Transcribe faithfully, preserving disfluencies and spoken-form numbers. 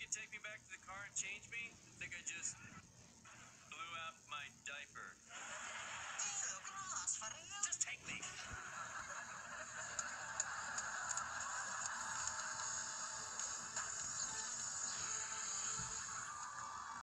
could take me back to the car and change me? I think I just